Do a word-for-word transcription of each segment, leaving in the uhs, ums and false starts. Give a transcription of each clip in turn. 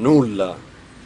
Nulla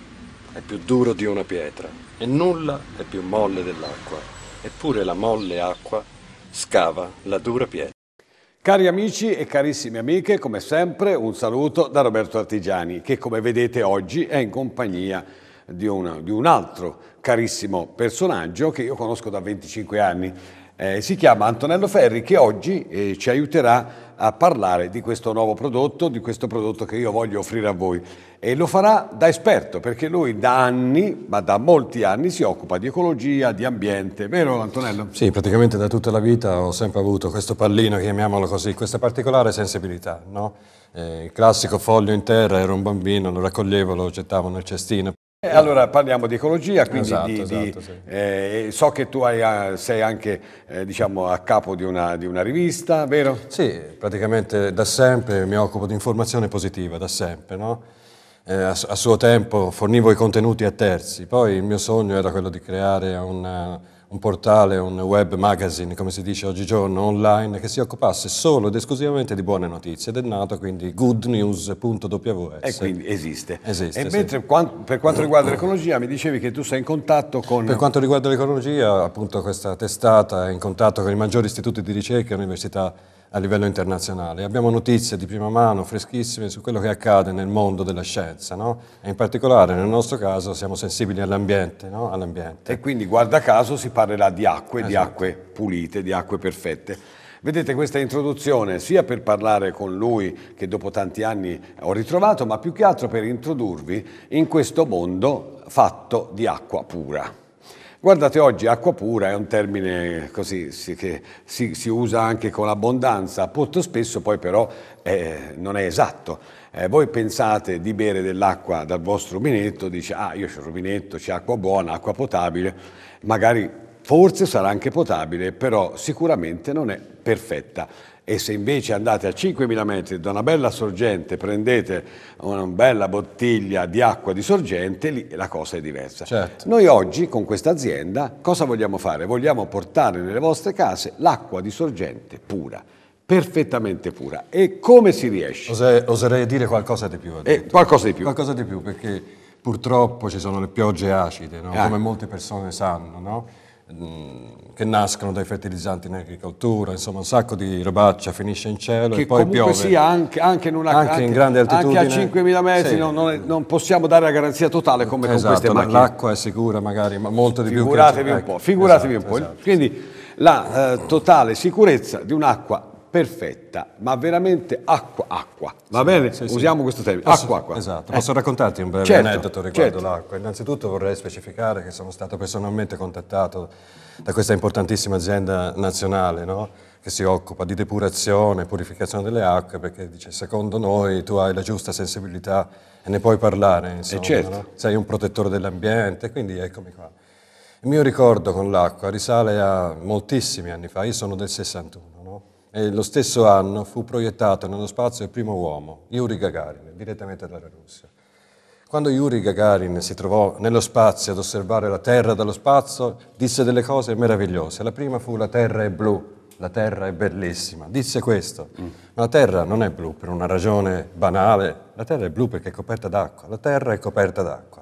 è più duro di una pietra e nulla è più molle dell'acqua, eppure la molle acqua scava la dura pietra. Cari amici e carissime amiche, come sempre un saluto da Roberto Artigiani, che come vedete oggi è in compagnia di, una, di un altro carissimo personaggio che io conosco da venticinque anni. Eh, si chiama Antonello Ferri, che oggi eh, ci aiuterà a parlare di questo nuovo prodotto, di questo prodotto che io voglio offrire a voi. E lo farà da esperto, perché lui da anni, ma da molti anni, si occupa di ecologia, di ambiente, vero Antonello? Sì, praticamente da tutta la vita ho sempre avuto questo pallino, chiamiamolo così, questa particolare sensibilità, no? Eh, il classico foglio in terra, ero un bambino, lo raccoglievo, lo gettavo nel cestino. E allora parliamo di ecologia, quindi esatto, di, esatto, di, sì. eh, so che tu hai, sei anche eh, diciamo, a capo di una, di una rivista, vero? Sì, praticamente da sempre mi occupo di informazione positiva, da sempre, no? Eh, a, a suo tempo fornivo i contenuti a terzi, poi il mio sogno era quello di creare una, un portale, un web magazine, come si dice oggigiorno, online, che si occupasse solo ed esclusivamente di buone notizie, ed è nato quindi good news punto w s. E quindi esiste. Esiste, e sì. mentre quant- per quanto riguarda l'ecologia mi dicevi che tu sei in contatto con... Per quanto riguarda l'ecologia, appunto questa testata è in contatto con i maggiori istituti di ricerca e università a livello internazionale. Abbiamo notizie di prima mano, freschissime, su quello che accade nel mondo della scienza, no? E in particolare nel nostro caso siamo sensibili all'ambiente, no? All'ambiente. E quindi guarda caso si parlerà di acque, Esatto. di acque pulite, di acque perfette. Vedete questa introduzione sia per parlare con lui, che dopo tanti anni ho ritrovato, ma più che altro per introdurvi in questo mondo fatto di acqua pura. Guardate, oggi acqua pura è un termine così si, che si, si usa anche con abbondanza, molto spesso poi però eh, non è esatto. Eh, voi pensate di bere dell'acqua dal vostro rubinetto, dice ah io c'ho il rubinetto, c'è acqua buona, acqua potabile, magari forse sarà anche potabile, però sicuramente non è perfetta. E se invece andate a cinquemila metri da una bella sorgente, prendete una bella bottiglia di acqua di sorgente, lì la cosa è diversa. Certo. Noi oggi con questa azienda cosa vogliamo fare? Vogliamo portare nelle vostre case l'acqua di sorgente pura, perfettamente pura. E come si riesce? Ose- oserei dire qualcosa di più. Eh, qualcosa di più. Qualcosa di più, perché purtroppo ci sono le piogge acide, no? Ah. Come molte persone sanno, no? Che nascono dai fertilizzanti in agricoltura, insomma un sacco di robaccia finisce in cielo Che e poi comunque piove. sia anche, anche in una Anche anche, in grande altitudine. anche a cinquemila metri Sì. non, non, è- non possiamo dare la garanzia totale come Esatto, con queste macchine. l'acqua è sicura magari, ma molto di più che... Figuratevi un ecco, po', figuratevi esatto, un po'. esatto. Quindi la eh, totale sicurezza di un'acqua perfetta, ma veramente acqua, acqua. Va bene? Sì, sì. Usiamo questo termine, Posso- acqua, acqua. Esatto, Eh. posso raccontarti un breve Certo, aneddoto riguardo certo. l'acqua. Innanzitutto vorrei specificare che sono stato personalmente contattato da questa importantissima azienda nazionale, no? Che si occupa di depurazione e purificazione delle acque, perché dice secondo noi tu hai la giusta sensibilità e ne puoi parlare, insomma, certo. no? Sei un protettore dell'ambiente, quindi eccomi qua. Il mio ricordo con l'acqua risale a moltissimi anni fa, io sono del sessantuno, no? E lo stesso anno fu proiettato nello spazio il primo uomo, Yuri Gagarin, direttamente dalla Russia. Quando Yuri Gagarin si trovò nello spazio ad osservare la Terra dallo spazio, disse delle cose meravigliose. La prima fu: la Terra è blu, la Terra è bellissima. Disse questo. Mm. Ma la Terra non è blu per una ragione banale. La Terra è blu perché è coperta d'acqua. La Terra è coperta d'acqua.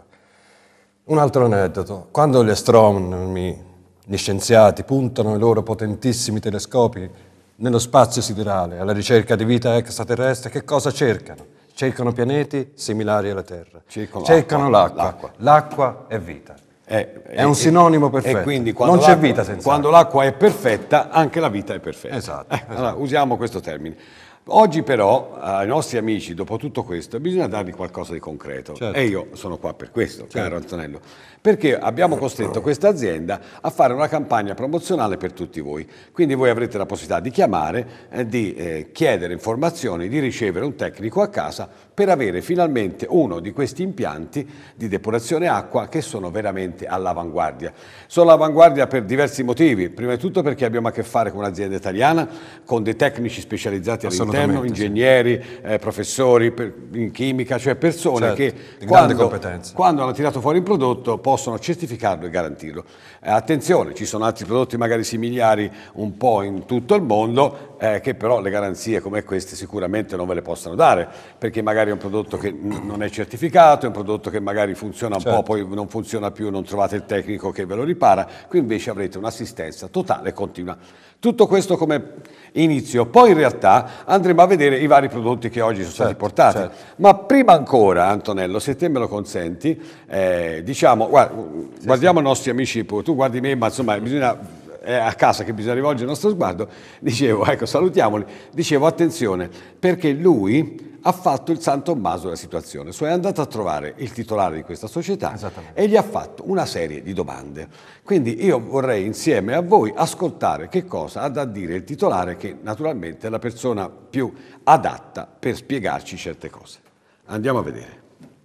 Un altro aneddoto. Quando gli astronomi, gli scienziati, puntano i loro potentissimi telescopi nello spazio siderale alla ricerca di vita extraterrestre, che cosa cercano? Cercano pianeti similari alla Terra. Cercano Cercano l'acqua, l'acqua. L'acqua è vita. Eh, È un sinonimo perfetto. E quindi quando non c'è l'acqua- vita senza Quando l'acqua è perfetta, anche la vita è perfetta. Esatto, Eh, esatto. Allora, usiamo questo termine. Oggi però ai nostri amici, dopo tutto questo, bisogna dargli qualcosa di concreto. Certo. E io sono qua per questo, caro Antonello, perché abbiamo costretto questa azienda a fare una campagna promozionale per tutti voi. Quindi voi avrete la possibilità di chiamare, eh, di eh, chiedere informazioni, di ricevere un tecnico a casa per avere finalmente uno di questi impianti di depurazione acqua che sono veramente all'avanguardia. Sono all'avanguardia per diversi motivi. Prima di tutto perché abbiamo a che fare con un'azienda italiana, con dei tecnici specializzati all'interno, Assolutamente, sì. ingegneri, eh, professori per- in chimica, cioè persone Certo, che di grande quando, competenza. quando hanno tirato fuori un prodotto possono certificarlo e garantirlo. Eh, attenzione, ci sono altri prodotti magari similari un po' in tutto il mondo, eh, che però le garanzie come queste sicuramente non ve le possono dare, perché magari è un prodotto che non è certificato, è un prodotto che magari funziona un certo. po', poi non funziona più, non trovate il tecnico che ve lo ripara, qui invece avrete un'assistenza totale e continua. Tutto questo come inizio, poi in realtà andremo a vedere i vari prodotti che oggi sono stati Certo, portati, certo. ma prima ancora, Antonello, se te me lo consenti, eh, diciamo, guarda, Sì, guardiamo sì. i nostri amici, tu guardi me, ma insomma bisogna, è a casa che bisogna rivolgere il nostro sguardo, dicevo, ecco, salutiamoli, dicevo attenzione, perché lui ha fatto il San Tommaso della situazione, cioè è andato a trovare il titolare di questa società e gli ha fatto una serie di domande. Quindi io vorrei insieme a voi ascoltare che cosa ha da dire il titolare, che naturalmente è la persona più adatta per spiegarci certe cose. Andiamo a vedere.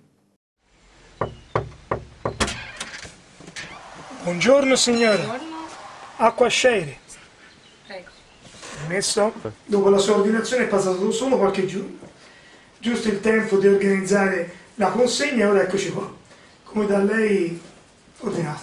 Buongiorno signore. Buongiorno. Acqua Scieri. Prego. Messo? Dopo la sua ordinazione è passato solo qualche giorno. Giusto il tempo di organizzare la consegna e ora eccoci qua, come da lei ordinato.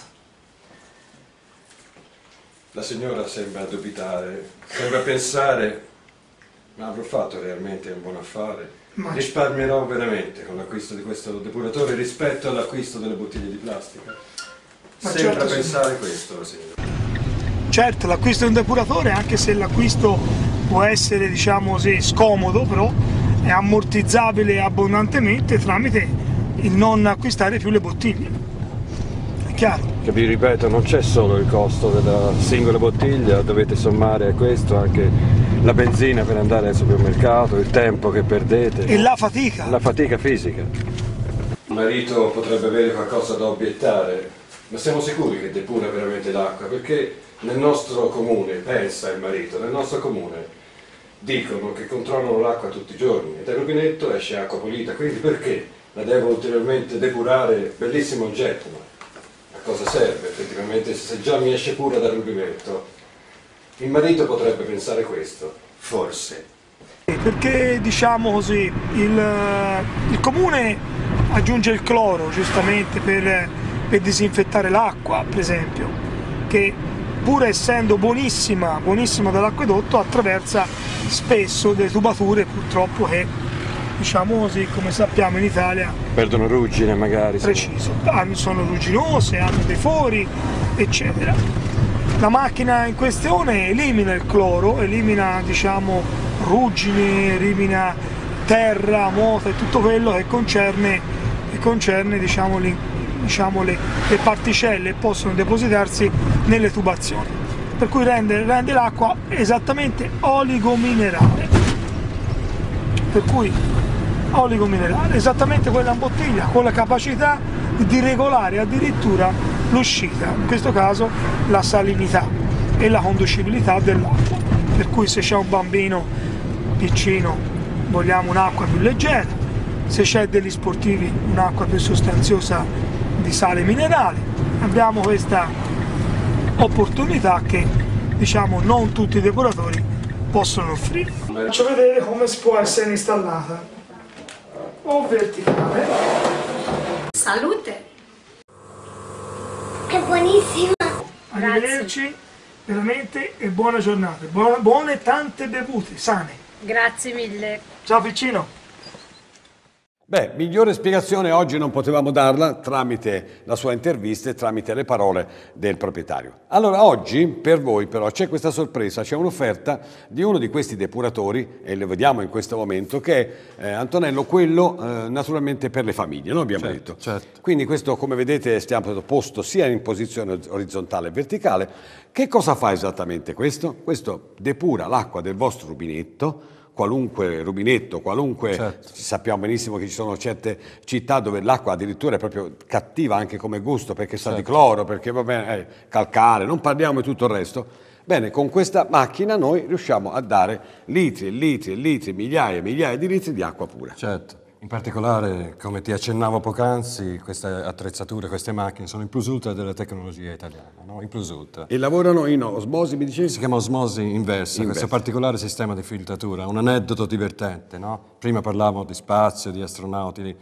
La signora sembra dubitare, sembra pensare, ma avrò fatto realmente un buon affare? Ma- Risparmierò veramente con l'acquisto di questo depuratore rispetto all'acquisto delle bottiglie di plastica? Ma Sembra certo, pensare questo, la signora. Certo, l'acquisto di un depuratore, anche se l'acquisto può essere, diciamo così, scomodo, però è ammortizzabile abbondantemente tramite il non acquistare più le bottiglie. È chiaro? Che vi ripeto, non c'è solo il costo della singola bottiglia, dovete sommare a questo anche la benzina per andare al supermercato, il tempo che perdete. E la fatica. La fatica fisica. Il marito potrebbe avere qualcosa da obiettare, ma siamo sicuri che depura veramente l'acqua? Perché nel nostro comune, pensa il marito, nel nostro comune dicono che controllano l'acqua tutti i giorni e dal rubinetto esce acqua pulita, quindi perché la devo ulteriormente depurare? Bellissimo oggetto, ma a cosa serve effettivamente se già mi esce pura dal rubinetto? Il marito potrebbe pensare questo, forse. Perché diciamo così, il, il comune aggiunge il cloro giustamente per, per disinfettare l'acqua, per esempio, che pur essendo buonissima, buonissima dall'acquedotto, attraversa spesso delle tubature purtroppo che, diciamo così, come sappiamo in Italia, Perdono ruggine magari. preciso, hanno- sono rugginose, hanno dei fori, eccetera. La macchina in questione elimina il cloro, elimina, diciamo, ruggine, elimina terra, moto e tutto quello che concerne, che concerne diciamo, le, diciamo, le, le particelle che possono depositarsi nelle tubazioni, per cui rende, rende l'acqua esattamente oligominerale, per cui oligominerale, esattamente quella in bottiglia, con la capacità di regolare addirittura l'uscita, in questo caso la salinità e la conducibilità dell'acqua, per cui se c'è un bambino piccino vogliamo un'acqua più leggera, se c'è degli sportivi un'acqua più sostanziosa di sale minerale. Abbiamo questa opportunità che, diciamo, non tutti i depuratori possono offrire. Faccio vedere come si può essere installata, o verticale. Salute! È buonissima! Arrivederci, veramente, e buona giornata, buone, buone tante bevute, sane. Grazie mille. Ciao piccino! Beh, migliore spiegazione oggi non potevamo darla tramite la sua intervista e tramite le parole del proprietario. Allora oggi per voi però c'è questa sorpresa, c'è un'offerta di uno di questi depuratori, e lo vediamo in questo momento, che è eh, Antonello, quello eh, naturalmente per le famiglie, no? Abbiamo Certo, detto. certo. Quindi questo, come vedete, è stato posto sia in posizione orizzontale e verticale. Che cosa fa esattamente questo? Questo depura l'acqua del vostro rubinetto, qualunque rubinetto, qualunque, Certo. sappiamo benissimo che ci sono certe città dove l'acqua addirittura è proprio cattiva anche come gusto, perché sa Certo. di cloro, perché va bene, eh, calcare, non parliamo di tutto il resto. Bene, con questa macchina noi riusciamo a dare litri e litri e litri, migliaia e migliaia di litri di acqua pura. Certo, in particolare, come ti accennavo poc'anzi, queste attrezzature, queste macchine sono il plus ultra della tecnologia italiana, no? Il plus ultra. E lavorano in osmosi, mi dicevi? Si chiama osmosi inversa, Inversa. questo particolare sistema di filtratura. Un aneddoto divertente, no? Prima parlavamo di spazio, di astronauti,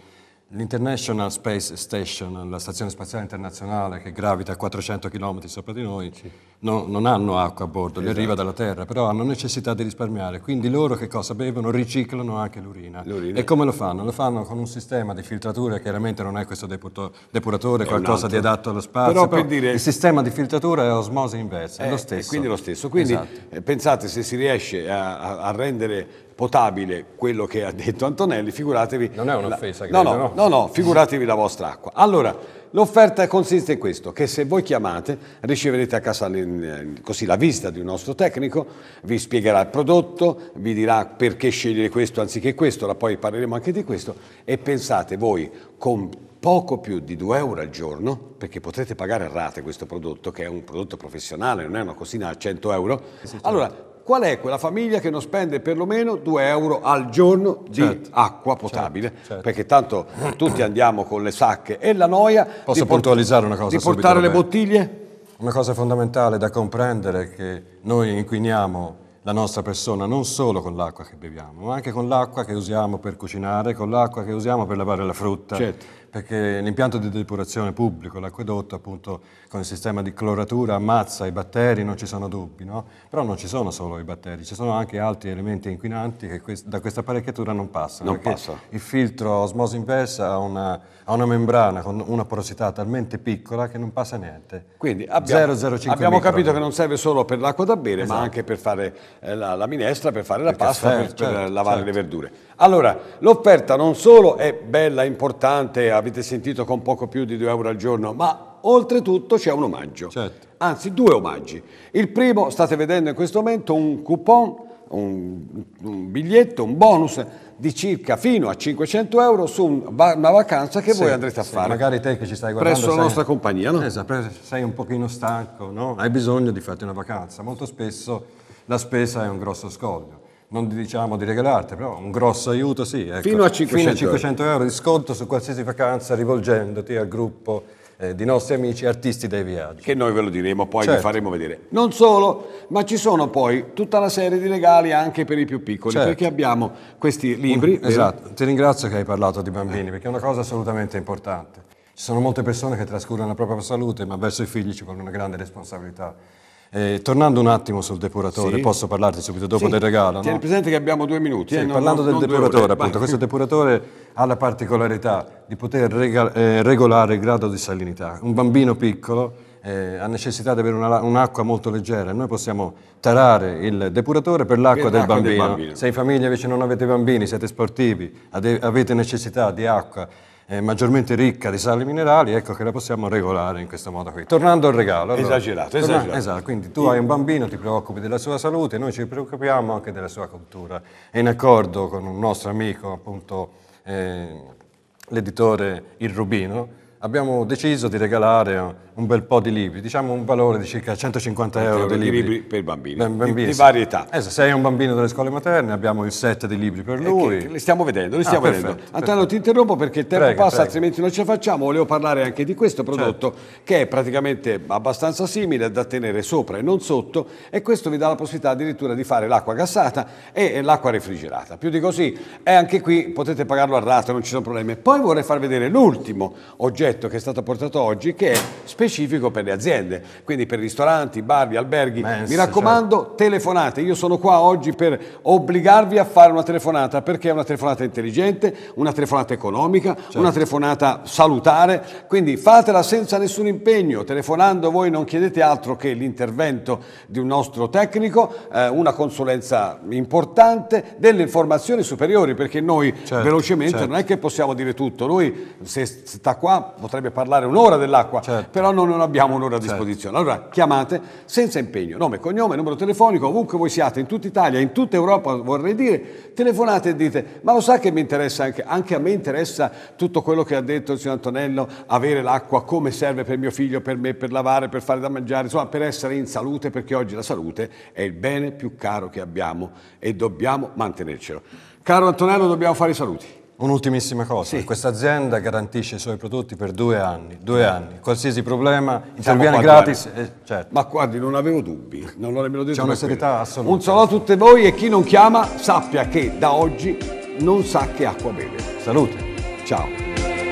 l'International Space Station, la stazione spaziale internazionale che gravita a quattrocento chilometri sopra di noi, sì. no, non hanno acqua a bordo, esatto. gli arriva dalla terra, però hanno necessità di risparmiare, quindi loro che cosa bevono? Riciclano anche l'urina. E come lo fanno? Lo fanno con un sistema di filtratura, chiaramente non è questo depuratore, è qualcosa di adatto allo spazio, però, però per dire... il sistema di filtratura è osmosi inversa, è, è lo stesso. Quindi lo stesso, quindi esatto. pensate se si riesce a, a, a rendere potabile quello che ha detto Antonelli, figuratevi... Non è un'offesa, no, no, no, no, no, figuratevi la vostra acqua. Allora, l'offerta consiste in questo, che se voi chiamate riceverete a casa così la visita di un nostro tecnico, vi spiegherà il prodotto, vi dirà perché scegliere questo anziché questo, ora poi parleremo anche di questo, e pensate voi con poco più di due euro al giorno, perché potrete pagare a rate questo prodotto, che è un prodotto professionale, non è una cosina a cento euro, sì, certo. Allora qual è quella famiglia che non spende perlomeno due euro al giorno di certo. acqua potabile? Certo, certo. Perché tanto tutti andiamo con le sacche e la noia Posso di, puntualizzare una cosa di portare le bottiglie? Una cosa fondamentale da comprendere è che noi inquiniamo la nostra persona non solo con l'acqua che beviamo, ma anche con l'acqua che usiamo per cucinare, con l'acqua che usiamo per lavare la frutta. Certo. Perché l'impianto di depurazione pubblico, l'acquedotto, appunto, con il sistema di cloratura ammazza i batteri, non ci sono dubbi, no? Però non ci sono solo i batteri, ci sono anche altri elementi inquinanti che quest- da questa apparecchiatura non passano. Non passa. Il filtro osmosi inversa ha una, ha una membrana con una porosità talmente piccola che non passa niente. Quindi abbiamo, zero virgola zero cinque abbiamo micron. capito che non serve solo per l'acqua da bere, esatto. ma anche per fare eh, la, la minestra, per fare la il pasta, caffè, per, certo, per lavare certo. le verdure. Allora, l'offerta non solo è bella, importante, avete sentito con poco più di due euro al giorno, ma oltretutto c'è un omaggio, certo. anzi due omaggi. Il primo, state vedendo in questo momento, un coupon, un, un biglietto, un bonus di circa fino a cinquecento euro su un, una vacanza che sì, voi andrete a sì, fare. Magari te che ci stai guardando presso la sei, nostra compagnia, no? Esatto, sei un pochino stanco, no? Hai bisogno di farti una vacanza. Molto spesso la spesa è un grosso scoglio. Non diciamo di regalarti, però un grosso aiuto sì. Ecco. Fino a cinquecento, fino a cinquecento euro di sconto su qualsiasi vacanza rivolgendoti al gruppo eh, di nostri amici artisti dei viaggi. Che noi ve lo diremo, poi certo. vi faremo vedere. Non solo, ma ci sono poi tutta una serie di regali anche per i più piccoli, certo. perché abbiamo questi libri. Mm, esatto, ti ringrazio che hai parlato di bambini, perché è una cosa assolutamente importante. Ci sono molte persone che trascurano la propria salute, ma verso i figli ci vuole una grande responsabilità. Eh, tornando un attimo sul depuratore, sì. posso parlarti subito dopo sì. del regalo? Tieni no? presente che abbiamo due minuti. Sì, eh, parlando non, del non depuratore, appunto, questo depuratore ha la particolarità di poter rega- eh, regolare il grado di salinità. Un bambino piccolo eh, ha necessità di avere una, un'acqua molto leggera, noi possiamo tarare il depuratore per l'acqua, per del, l'acqua bambino. del bambino. Se in famiglia invece non avete bambini, siete sportivi, ade- avete necessità di acqua Eh, maggiormente ricca di sali minerali, ecco che la possiamo regolare in questo modo qui. Tornando al regalo. Allora, esagerato, torna- esagerato. Esatto, quindi tu hai un bambino, ti preoccupi della sua salute, noi ci preoccupiamo anche della sua cultura. E in accordo con un nostro amico, appunto, eh, l'editore Il Rubino, abbiamo deciso di regalare un bel po' di libri, diciamo un valore di circa centocinquanta euro di libri. libri per bambini, ben, ben di, di varie età. Eh, se sei un bambino delle scuole materne abbiamo il set di libri per lui. Eh, che, che li stiamo vedendo, li stiamo ah, vedendo. perfetto, Antonio, perfetto. ti interrompo perché il tempo prego, passa, prego. altrimenti non ce la facciamo. Volevo parlare anche di questo prodotto, certo. che è praticamente abbastanza simile, da tenere sopra e non sotto, e questo vi dà la possibilità addirittura di fare l'acqua gassata e l'acqua refrigerata. Più di così, e anche qui potete pagarlo a rate, non ci sono problemi. Poi vorrei far vedere l'ultimo oggetto che è stato portato oggi, che è specifico per le aziende, quindi per ristoranti, bar, alberghi. Mense, mi raccomando, certo. telefonate. Io sono qua oggi per obbligarvi a fare una telefonata, perché è una telefonata intelligente, una telefonata economica, certo. una telefonata salutare, quindi fatela senza nessun impegno. Telefonando voi non chiedete altro che l'intervento di un nostro tecnico, eh, una consulenza importante, delle informazioni superiori, perché noi certo, velocemente certo. non è che possiamo dire tutto. Lui se sta qua potrebbe parlare un'ora dell'acqua, certo. però noi non abbiamo un'ora a disposizione. Certo. Allora chiamate senza impegno, nome, cognome, numero telefonico, ovunque voi siate, in tutta Italia, in tutta Europa vorrei dire, telefonate e dite: ma lo sa che mi interessa anche, anche a me interessa tutto quello che ha detto il signor Antonello, avere l'acqua come serve per mio figlio, per me, per lavare, per fare da mangiare, insomma per essere in salute, perché oggi la salute è il bene più caro che abbiamo e dobbiamo mantenercelo. Caro Antonello, dobbiamo fare i saluti. Un'ultimissima cosa, sì. Questa azienda garantisce i suoi prodotti per due anni, due anni, qualsiasi problema interviene gratis. Eh, certo. Ma guardi, non avevo dubbi, non l'ho nemmeno detto. C'è una serietà assoluta. Un saluto a tutti voi, e chi non chiama sappia che da oggi non sa che acqua beve. Salute. Ciao.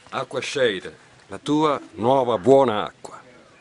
Acqua Sceire, la tua nuova buona acqua.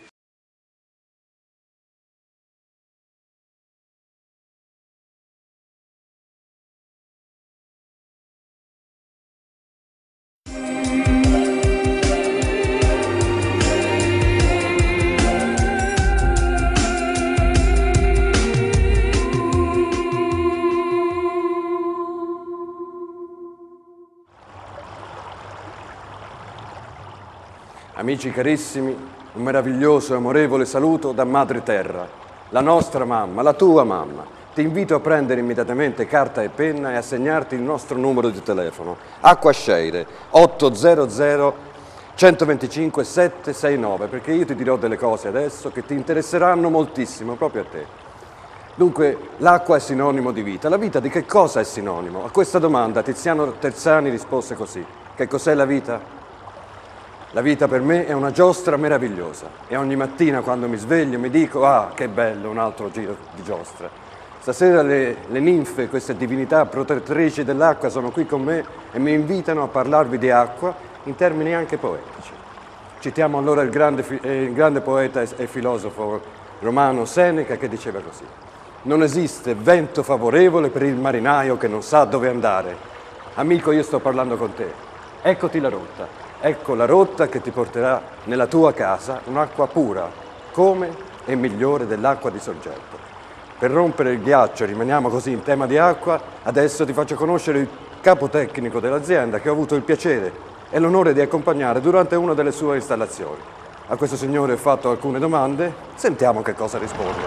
Amici carissimi, un meraviglioso e amorevole saluto da Madre Terra, la nostra mamma, la tua mamma. Ti invito a prendere immediatamente carta e penna e a segnarti il nostro numero di telefono. Acqua Sceire, ottocento centoventicinque settecentosessantanove, perché io ti dirò delle cose adesso che ti interesseranno moltissimo, proprio a te. Dunque, l'acqua è sinonimo di vita. La vita di che cosa è sinonimo? A questa domanda Tiziano Terzani rispose così. Che cos'è la vita? La vita per me è una giostra meravigliosa e ogni mattina quando mi sveglio mi dico ah che bello un altro giro di giostra. Stasera le, le ninfe, queste divinità protettrici dell'acqua sono qui con me e mi invitano a parlarvi di acqua in termini anche poetici. Citiamo allora il grande, eh, il grande poeta e filosofo romano Seneca che diceva così: non esiste vento favorevole per il marinaio che non sa dove andare. Amico, io sto parlando con te, eccoti la rotta. Ecco la rotta che ti porterà nella tua casa un'acqua pura, come e migliore dell'acqua di sorgente. Per rompere il ghiaccio, rimaniamo così in tema di acqua, adesso ti faccio conoscere il capo tecnico dell'azienda che ho avuto il piacere e l'onore di accompagnare durante una delle sue installazioni. A questo signore ho fatto alcune domande, sentiamo che cosa risponde.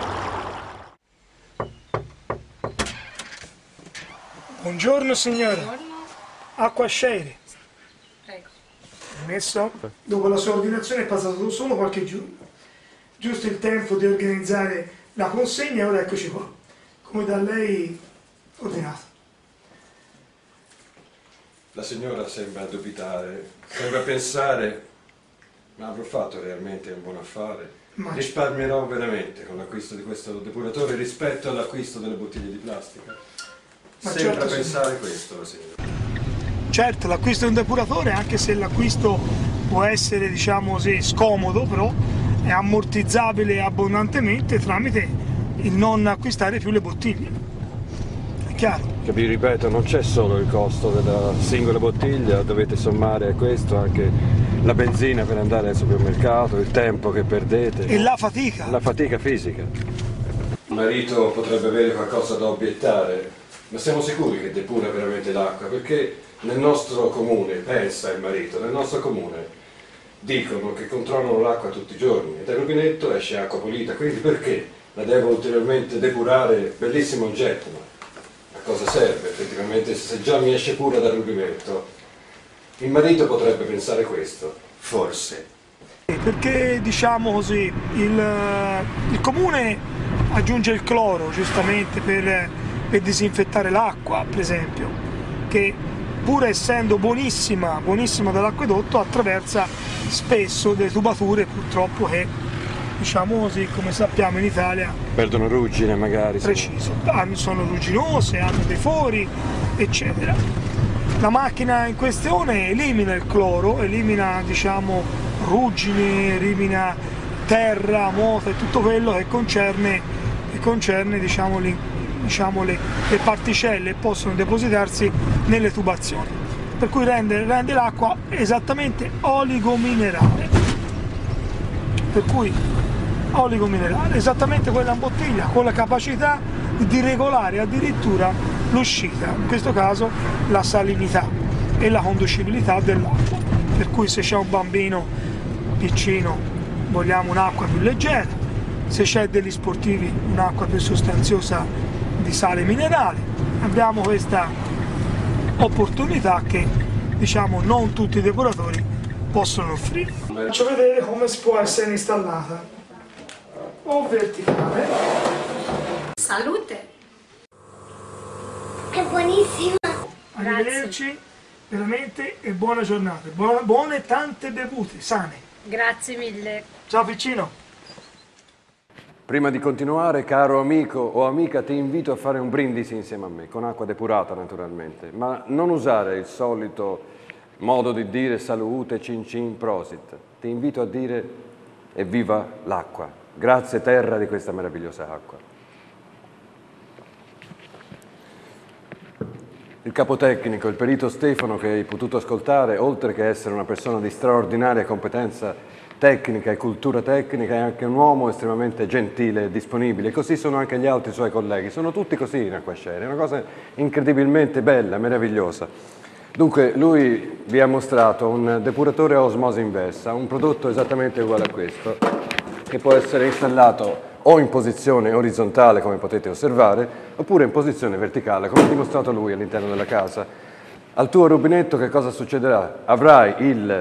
Buongiorno signore. Buongiorno. Acqua Sceire. Prego. Permesso? Dopo la sua ordinazione è passato solo qualche giorno. Giusto il tempo di organizzare la consegna e ora eccoci qua. Come da lei ordinato. La signora sembra dubitare, sembra pensare, ma avrò fatto realmente un buon affare? Ma- Risparmierò veramente con l'acquisto di questo depuratore rispetto all'acquisto delle bottiglie di plastica? Ma Sembra certo, pensare questo la signora. Certo, l'acquisto di un depuratore, anche se l'acquisto può essere, diciamo così, scomodo, però è ammortizzabile abbondantemente tramite il non acquistare più le bottiglie. È chiaro? Che vi ripeto, non c'è solo il costo della singola bottiglia, dovete sommare a questo anche la benzina per andare al supermercato, il tempo che perdete. E la fatica. La fatica fisica. Il marito potrebbe avere qualcosa da obiettare, ma siamo sicuri che depura veramente l'acqua? Perché nel nostro comune, pensa il marito, nel nostro comune dicono che controllano l'acqua tutti i giorni e dal rubinetto esce acqua pulita, quindi perché la devo ulteriormente depurare? Bellissimo oggetto, ma a cosa serve effettivamente se già mi esce pura dal rubinetto? Il marito potrebbe pensare questo, forse. Perché, diciamo così, il, il comune aggiunge il cloro giustamente per, per disinfettare l'acqua, per esempio, che pur essendo buonissima, buonissima dall'acquedotto, attraversa spesso delle tubature purtroppo che, diciamo così, come sappiamo in Italia, Perdono ruggine magari. preciso, sono rugginose, hanno dei fori, eccetera. La macchina in questione elimina il cloro, elimina, diciamo, ruggine, elimina terra, mota e tutto quello che concerne, che concerne diciamo, le, diciamo, le, le particelle che possono depositarsi nelle tubazioni, per cui rende, rende l'acqua esattamente oligominerale. Per cui oligominerale, esattamente quella in bottiglia, con la capacità di regolare addirittura l'uscita, in questo caso la salinità e la conducibilità dell'acqua. Per cui se c'è un bambino piccino vogliamo un'acqua più leggera, se c'è degli sportivi un'acqua più sostanziosa di sale minerale. Abbiamo questa opportunità che, diciamo, non tutti i depuratori possono offrire. Faccio vedere come si può essere installata. O verticale. Salute. È buonissima. Arrivederci, veramente, e buona giornata. Buone, buone tante bevute, sane. Grazie mille. Ciao piccino. Prima di continuare, caro amico o amica, ti invito a fare un brindisi insieme a me, con acqua depurata naturalmente, ma non usare il solito modo di dire salute, cin cin, prosit. Ti invito a dire evviva l'acqua. Grazie terra di questa meravigliosa acqua. Il capotecnico, il perito Stefano che hai potuto ascoltare, oltre che essere una persona di straordinaria competenza tecnica e cultura tecnica, è anche un uomo estremamente gentile e disponibile. Così sono anche gli altri suoi colleghi. Sono tutti così in Acquascere, è una cosa incredibilmente bella, meravigliosa. Dunque, lui vi ha mostrato un depuratore a osmosi inversa, un prodotto esattamente uguale a questo, che può essere installato o in posizione orizzontale, come potete osservare, oppure in posizione verticale, come ha dimostrato lui all'interno della casa. Al tuo rubinetto che cosa succederà? Avrai il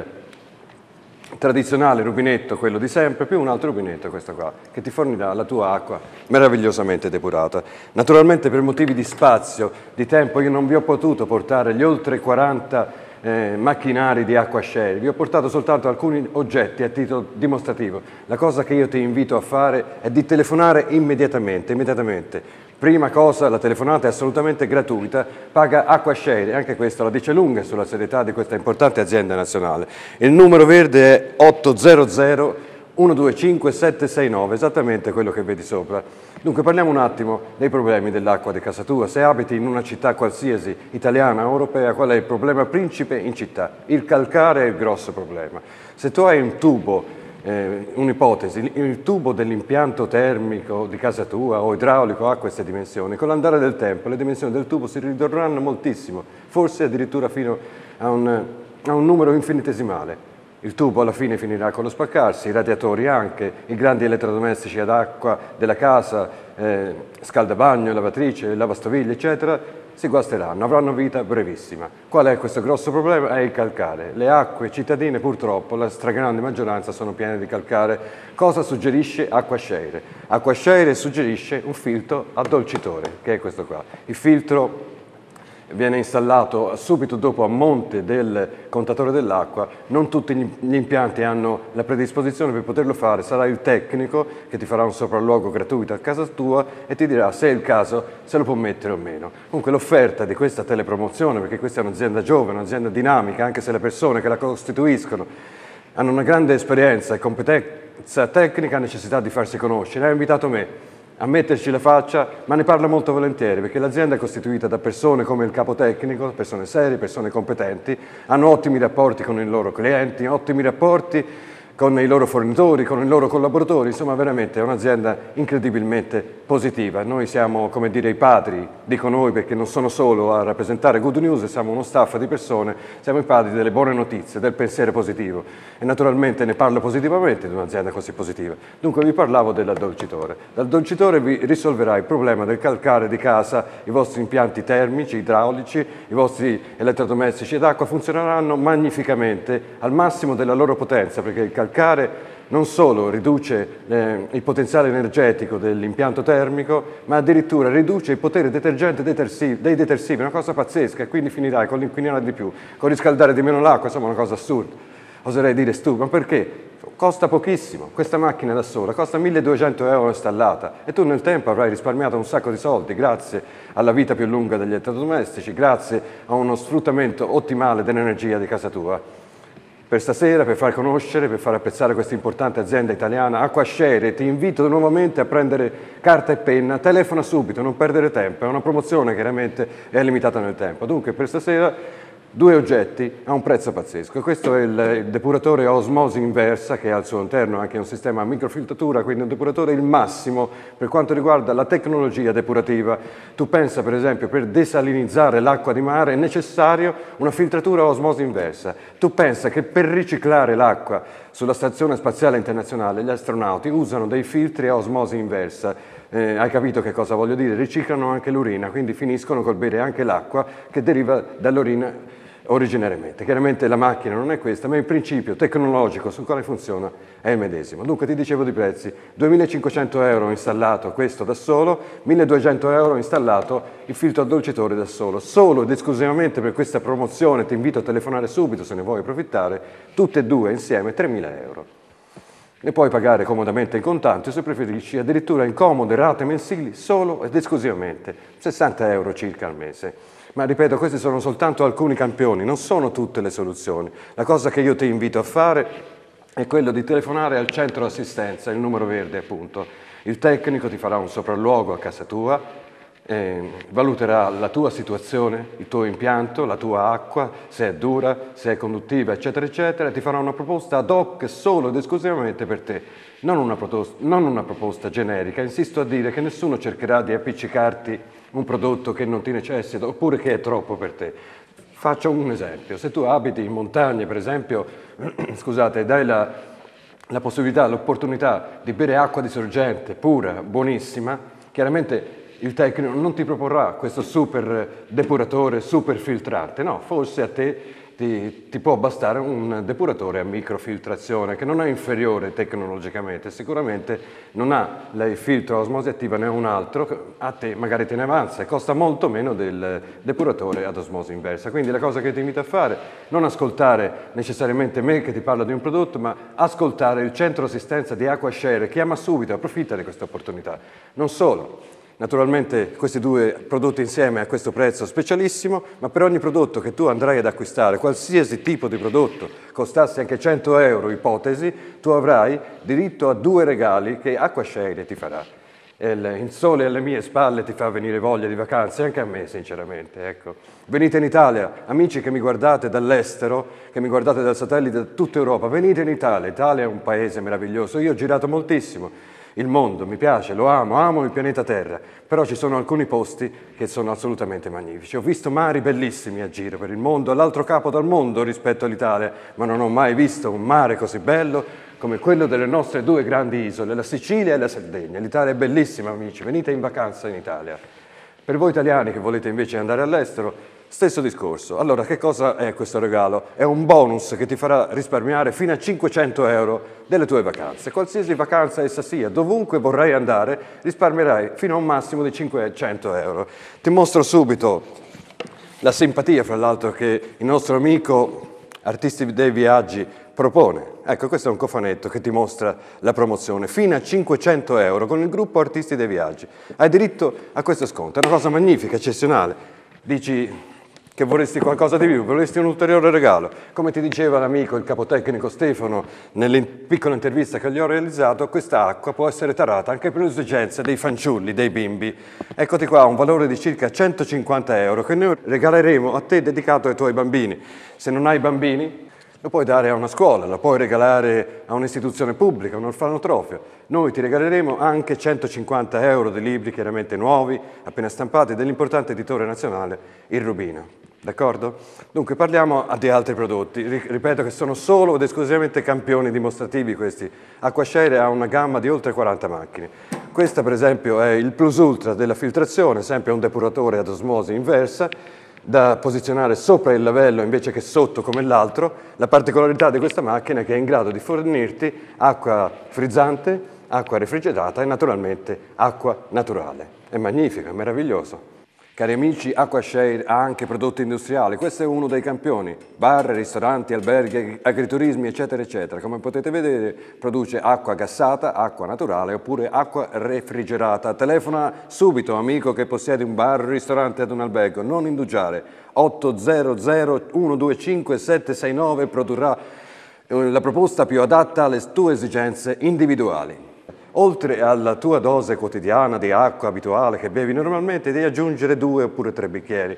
tradizionale rubinetto, quello di sempre, più un altro rubinetto, questo qua, che ti fornirà la tua acqua meravigliosamente depurata. Naturalmente per motivi di spazio, di tempo, io non vi ho potuto portare gli oltre quaranta eh, macchinari di Acquascere, vi ho portato soltanto alcuni oggetti a titolo dimostrativo. La cosa che io ti invito a fare è di telefonare immediatamente, immediatamente. Prima cosa, la telefonata è assolutamente gratuita, paga Acquascere, anche questo la dice lunga sulla serietà di questa importante azienda nazionale. Il numero verde è otto zero zero uno due cinque sette sei nove, esattamente quello che vedi sopra. Dunque parliamo un attimo dei problemi dell'acqua di casa tua. Se abiti in una città qualsiasi, italiana o europea, qual è il problema principe in città? Il calcare è il grosso problema. Se tu hai un tubo, Eh, un'ipotesi, il tubo dell'impianto termico di casa tua o idraulico ha queste dimensioni, con l'andare del tempo le dimensioni del tubo si ridurranno moltissimo, forse addirittura fino a un, a un numero infinitesimale. Il tubo alla fine finirà con lo spaccarsi, i radiatori anche, i grandi elettrodomestici ad acqua della casa, eh, scaldabagno, lavatrice, lavastoviglie, eccetera, si guasteranno, avranno vita brevissima. Qual è questo grosso problema? È il calcare. Le acque cittadine purtroppo, la stragrande maggioranza, sono piene di calcare. Cosa suggerisce Acquascere? Acquascere suggerisce un filtro addolcitore, che è questo qua. Il filtro viene installato subito dopo a monte del contatore dell'acqua. Non tutti gli impianti hanno la predisposizione per poterlo fare, sarà il tecnico che ti farà un sopralluogo gratuito a casa tua e ti dirà se è il caso se lo può mettere o meno. Comunque l'offerta di questa telepromozione, perché questa è un'azienda giovane, un'azienda dinamica, anche se le persone che la costituiscono hanno una grande esperienza e competenza tecnica, necessità di farsi conoscere, ha invitato me a metterci la faccia, ma ne parla molto volentieri, perché l'azienda è costituita da persone come il capotecnico, persone serie, persone competenti, hanno ottimi rapporti con i loro clienti, ottimi rapporti con i loro fornitori, con i loro collaboratori, insomma veramente è un'azienda incredibilmente positiva. Noi siamo, come dire, i padri, dico noi perché non sono solo a rappresentare Good News, siamo uno staff di persone, siamo i padri delle buone notizie, del pensiero positivo e naturalmente ne parlo positivamente di un'azienda così positiva. Dunque vi parlavo dell'addolcitore. L'addolcitore vi risolverà il problema del calcare di casa, i vostri impianti termici, idraulici, i vostri elettrodomestici ed acqua funzioneranno magnificamente al massimo della loro potenza, perché il calcare non solo riduce eh, il potenziale energetico dell'impianto termico, ma addirittura riduce il potere detergente detersivo, dei detersivi, una cosa pazzesca, e quindi finirai con l'inquinare di più, con riscaldare di meno l'acqua, insomma una cosa assurda. Oserei dire stupido, ma perché? Costa pochissimo, questa macchina da sola costa milleduecento euro installata e tu nel tempo avrai risparmiato un sacco di soldi grazie alla vita più lunga degli elettrodomestici, grazie a uno sfruttamento ottimale dell'energia di casa tua. Per stasera, per far conoscere, per far apprezzare questa importante azienda italiana, Acquascere, ti invito nuovamente a prendere carta e penna, telefona subito, non perdere tempo, è una promozione che chiaramente è limitata nel tempo. Dunque per stasera due oggetti a un prezzo pazzesco. Questo è il depuratore a osmosi inversa che ha al suo interno anche un sistema a microfiltratura, quindi un depuratore il massimo per quanto riguarda la tecnologia depurativa. Tu pensa per esempio per desalinizzare l'acqua di mare è necessario una filtratura a osmosi inversa. Tu pensa che per riciclare l'acqua sulla Stazione Spaziale Internazionale gli astronauti usano dei filtri a osmosi inversa. Eh, hai capito che cosa voglio dire? Riciclano anche l'urina, quindi finiscono col bere anche l'acqua che deriva dall'urina originariamente. Chiaramente la macchina non è questa, ma il principio tecnologico sul quale funziona è il medesimo. Dunque ti dicevo di prezzi, duemilacinquecento euro installato questo da solo, milleduecento euro installato il filtro addolcitore da solo. Solo ed esclusivamente per questa promozione, ti invito a telefonare subito se ne vuoi approfittare, tutte e due insieme tremila euro. Ne puoi pagare comodamente in contanti o se preferisci addirittura in comode rate mensili solo ed esclusivamente sessanta euro circa al mese. Ma ripeto, questi sono soltanto alcuni campioni, non sono tutte le soluzioni. La cosa che io ti invito a fare è quello di telefonare al centro assistenza, il numero verde appunto. Il tecnico ti farà un sopralluogo a casa tua, eh, valuterà la tua situazione, il tuo impianto, la tua acqua, se è dura, se è conduttiva, eccetera, eccetera, e ti farà una proposta ad hoc solo ed esclusivamente per te, non una, non una proposta generica. Insisto a dire che nessuno cercherà di appiccicarti un prodotto che non ti necessita oppure che è troppo per te. Faccio un esempio: se tu abiti in montagna, per esempio, scusate, dai la, la possibilità, l'opportunità di bere acqua di sorgente pura, buonissima, chiaramente il tecnico non ti proporrà questo super depuratore, super filtrante, no, forse a te ti, ti può bastare un depuratore a microfiltrazione che non è inferiore tecnologicamente, sicuramente non ha il filtro a osmosi attiva né un altro, a te magari te ne avanza e costa molto meno del depuratore ad osmosi inversa. Quindi la cosa che ti invito a fare, non ascoltare necessariamente me che ti parlo di un prodotto, ma ascoltare il centro assistenza di AquaShare, chiama subito, approfitta di questa opportunità. Non solo. Naturalmente questi due prodotti insieme a questo prezzo specialissimo, ma per ogni prodotto che tu andrai ad acquistare, qualsiasi tipo di prodotto, costasse anche cento euro, ipotesi, tu avrai diritto a due regali che AquaShare ti farà. Il sole alle mie spalle ti fa venire voglia di vacanze, anche a me sinceramente. Ecco. Venite in Italia, amici che mi guardate dall'estero, che mi guardate dal satellite da tutta Europa, venite in Italia, l'Italia è un paese meraviglioso, io ho girato moltissimo. Il mondo, mi piace, lo amo, amo il pianeta Terra, però ci sono alcuni posti che sono assolutamente magnifici. Ho visto mari bellissimi a giro per il mondo, all'altro capo dal mondo rispetto all'Italia, ma non ho mai visto un mare così bello come quello delle nostre due grandi isole, la Sicilia e la Sardegna. L'Italia è bellissima, amici, venite in vacanza in Italia. Per voi italiani che volete invece andare all'estero, stesso discorso. Allora, che cosa è questo regalo? È un bonus che ti farà risparmiare fino a cinquecento euro delle tue vacanze. Qualsiasi vacanza essa sia, dovunque vorrai andare, risparmierai fino a un massimo di cinquecento euro. Ti mostro subito la simpatia, fra l'altro, che il nostro amico Artisti dei Viaggi propone. Ecco, questo è un cofanetto che ti mostra la promozione. Fino a cinquecento euro con il gruppo Artisti dei Viaggi. Hai diritto a questo sconto. È una cosa magnifica, eccezionale. Dici che vorresti qualcosa di più, vorresti un ulteriore regalo. Come ti diceva l'amico, il capotecnico Stefano, nella piccola intervista che gli ho realizzato, questa acqua può essere tarata anche per le esigenze dei fanciulli, dei bimbi. Eccoti qua, un valore di circa centocinquanta euro che noi regaleremo a te dedicato ai tuoi bambini. Se non hai bambini, lo puoi dare a una scuola, lo puoi regalare a un'istituzione pubblica, un orfanotrofio. Noi ti regaleremo anche centocinquanta euro di libri, chiaramente nuovi, appena stampati, dell'importante editore nazionale, il Rubino. D'accordo? Dunque parliamo di altri prodotti. Ripeto che sono solo ed esclusivamente campioni dimostrativi questi. AquaShare ha una gamma di oltre quaranta macchine. Questa per esempio è il Plus Ultra della filtrazione, sempre un depuratore ad osmosi inversa, da posizionare sopra il lavello invece che sotto come l'altro. La particolarità di questa macchina è che è in grado di fornirti acqua frizzante, acqua refrigerata e naturalmente acqua naturale. È magnifico, è meraviglioso. Cari amici, AquaShare ha anche prodotti industriali, questo è uno dei campioni, bar, ristoranti, alberghi, agriturismi, eccetera, eccetera. Come potete vedere produce acqua gassata, acqua naturale oppure acqua refrigerata. Telefona subito, amico che possiede un bar, un ristorante ad un albergo, non indugiare. otto zero zero uno due cinque sette sei nove produrrà la proposta più adatta alle tue esigenze individuali. Oltre alla tua dose quotidiana di acqua abituale che bevi normalmente, devi aggiungere due oppure tre bicchieri.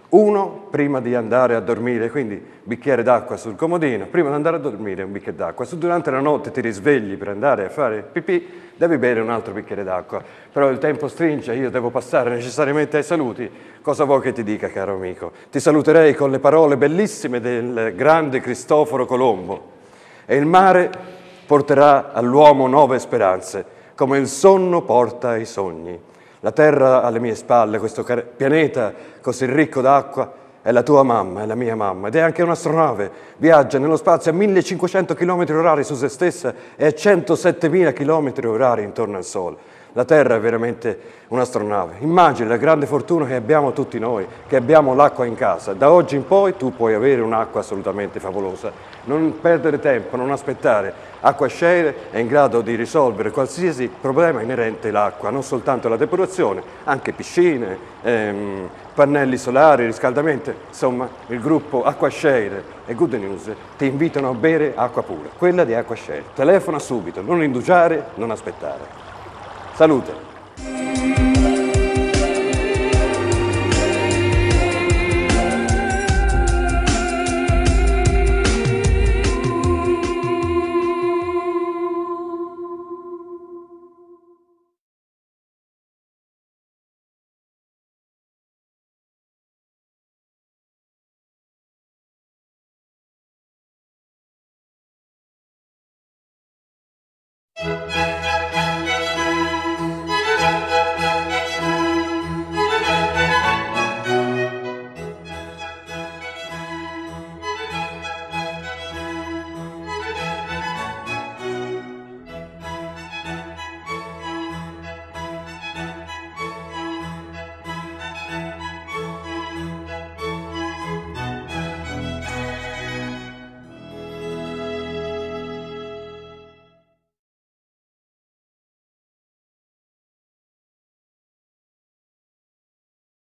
Uno prima di andare a dormire, quindi bicchiere d'acqua sul comodino, prima di andare a dormire un bicchiere d'acqua. Se durante la notte ti risvegli per andare a fare pipì, devi bere un altro bicchiere d'acqua. Però il tempo stringe, io devo passare necessariamente ai saluti. Cosa vuoi che ti dica, caro amico? Ti saluterei con le parole bellissime del grande Cristoforo Colombo. E il mare porterà all'uomo nuove speranze, come il sonno porta ai sogni. La terra alle mie spalle, questo pianeta così ricco d'acqua, è la tua mamma, è la mia mamma, ed è anche un'astronave. Viaggia nello spazio a millecinquecento chilometri orari su se stessa e a centosettemila chilometri orari intorno al Sole. La Terra è veramente un'astronave. Immagini la grande fortuna che abbiamo tutti noi, che abbiamo l'acqua in casa. Da oggi in poi tu puoi avere un'acqua assolutamente favolosa. Non perdere tempo, non aspettare. Acquascere è in grado di risolvere qualsiasi problema inerente all'acqua, non soltanto la depurazione, anche piscine, ehm, pannelli solari, riscaldamento. Insomma, il gruppo Acquascere e Good News ti invitano a bere acqua pura, quella di Acquascere. Telefona subito, non indugiare, non aspettare. Salute! Thank you.